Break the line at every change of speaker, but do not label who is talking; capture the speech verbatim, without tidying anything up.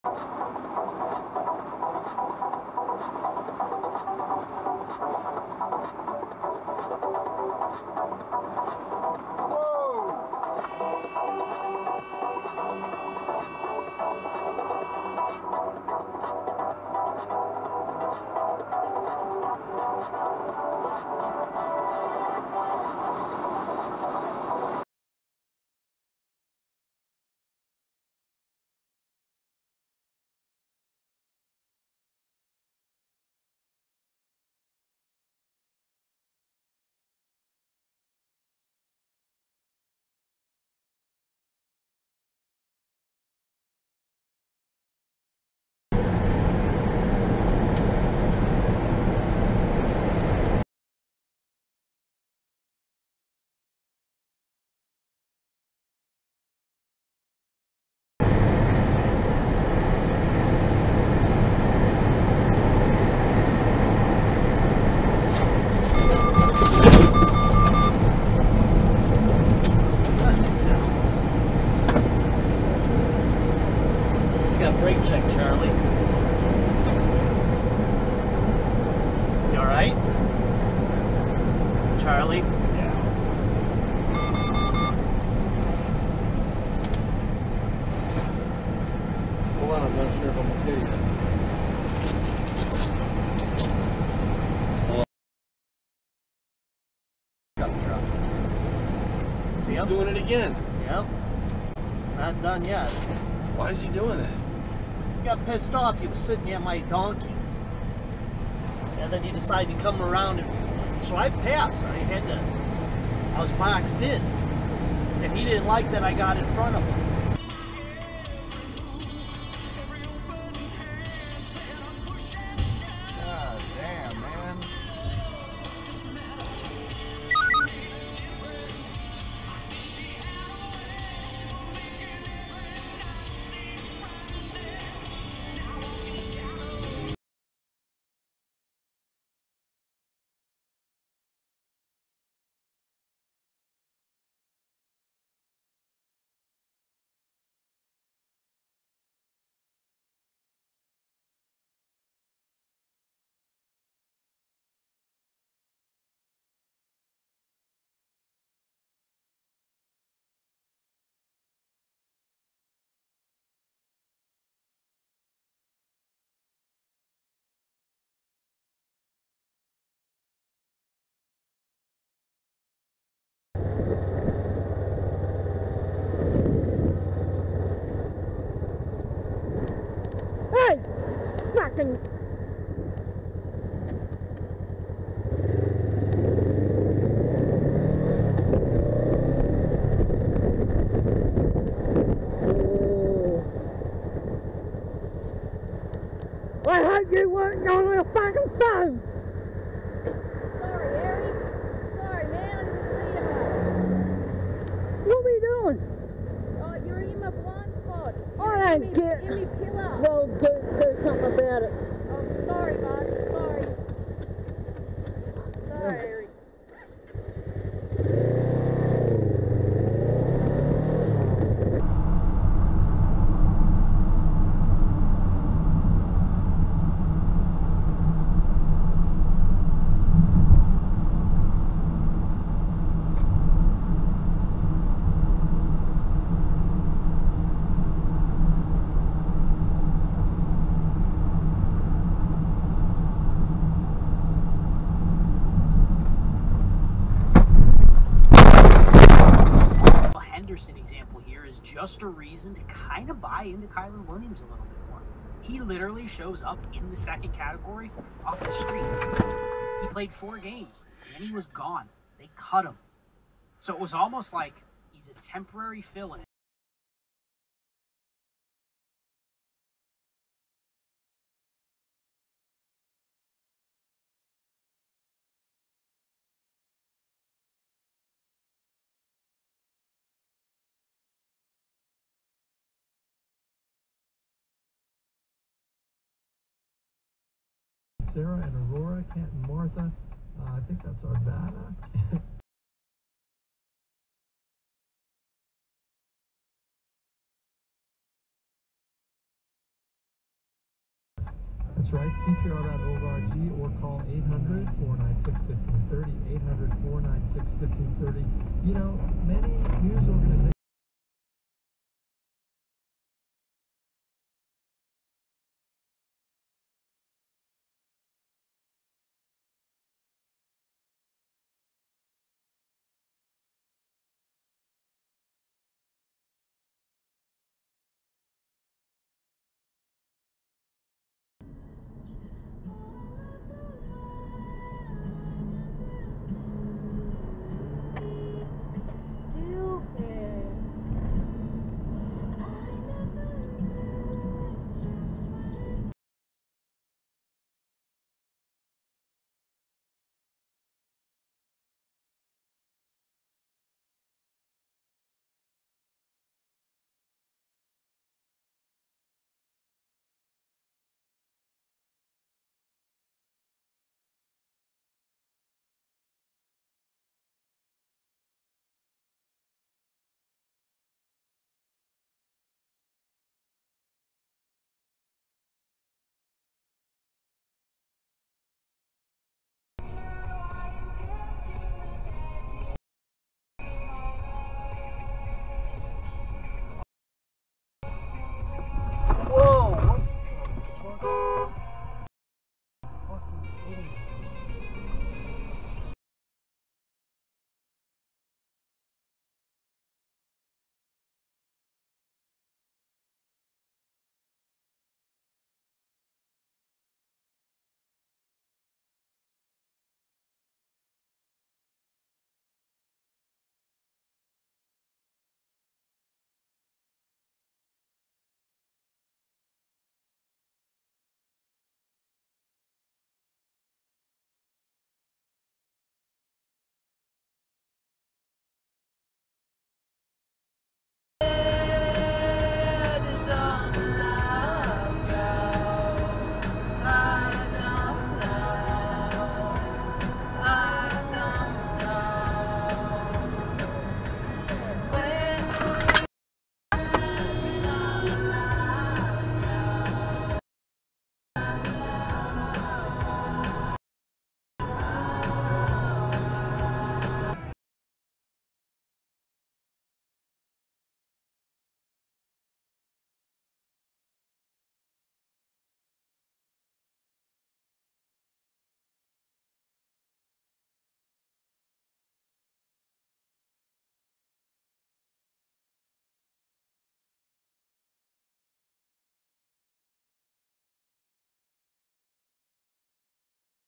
Brake check, Charlie. You alright? Charlie? Yeah.
Hold on, I'm not sure if I'm okay yet.
Pickup truck. See him?
He's doing it again.
Yep. It's not done yet.
Why is he doing that?
He got pissed off. He was sitting near my donkey. And then he decided to come around and... So I passed. I had to... I was boxed in. And he didn't like that I got in front of him.
God damn, man.
Hey! Fucking... Oh. I heard you weren't on your fucking phone!
Sorry, Harry. Sorry, man. I didn't see you.
What are you doing?
Oh, you're in my blind spot.
I ain't
Give me,
get...
give me pillar.
Well, do, do something about it.
Oh, sorry, bud. Sorry. Sorry, Harry.
Example here is just a reason to kind of buy into Kyren Williams a little bit more. He literally shows up in the second category off the street. He played four games and then he was gone. They cut him. So it was almost like he's a temporary fill-in.
Sarah and Aurora, Kent and Martha. Uh, I think that's Arvada. That's right, C P R dot org or call eight hundred, four nine six, one five three zero, eight hundred, four nine six, one five three zero. You know, many news organizations